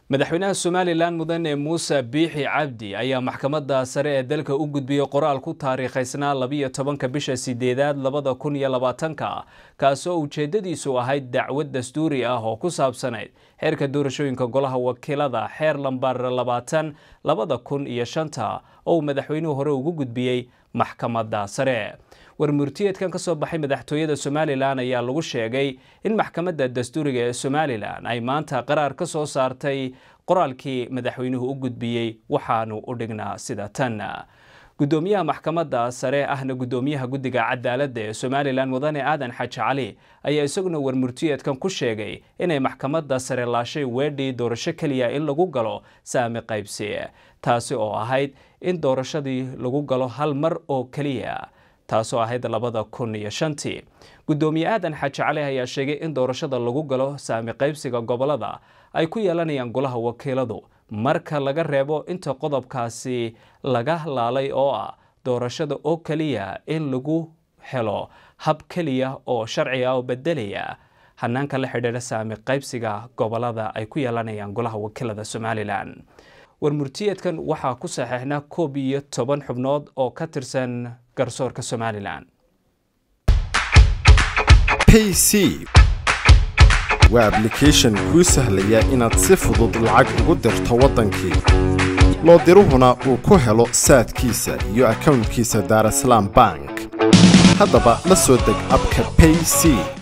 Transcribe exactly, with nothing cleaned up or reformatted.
madaxweynaha Somaliland mudane Muuse Biixi Cabdi ayaa maxkamadda sare ee dalka u gudbiyay qoraal ku taariikhaysnaa laba iyo tobanka bisha sideedaad labada kun iyo labaatanka kaas oo ujeedadiisu ahayd dacwad dastuuri ah oo ku saabsanayd heerka doorashooyinka golaha wakiilada xeer lambar labaatan labada kun iyo shanta oo madaxweynuhu hore ugu gudbiyay maxkamadda sare. warmurtiyeedkan ka soo baxay madaxtooyada Somaliland ayaa lagu sheegay in maxkamadda dastuuriga ee Somaliland ay maanta qaraar ka soo saartay qoraalkii madaxweynuhu u gudbiyay waxaanu u dhignaa sida tan. gudoomiyaha maxkamadda sare ahna gudoomiyaha guddiga cadaaladda ee Somaliland mudane Aadan Xaaji Cali ayaa isaguna warmurtiyeedkan ku sheegay inay maxkamadda sare laashay weedhii doorasho kaliya in lagu galo saami qaybsi taasi oo ahayd in doorashadii lagu galo hal mar oo kaliya taasoo ahayd labada kun iyo shantii. gudoomiye Aadan Xaaji Cali ayaa sheegay in doorashada lagu galo saami qaybsiga gobolada ay ku yeelanayaan golaha wakiiladu marka laga reebo inta qodobkaasi laga halaalay oo ah doorashada oo kaliya in lagu helo hab kaliya oo sharci ah oo bedelaya hanaanka la xidhiidha saami qaybsiga gobolada ay ku yeelanayaan golaha wakiilada Somaliland. warmurtiyeedkan waxaa ku saxiixnaa koob iyo toban xubnood oo ka tirsan garsoorka Somaliland. Payc waa application kuu sahlaya inaad si fudud lacag ugu dirto wadankii loo diruhuna uu ku helo saadkiisa iyo accountkiisa Dar es Salaam Bank. haddaba la soo deg abka Payc.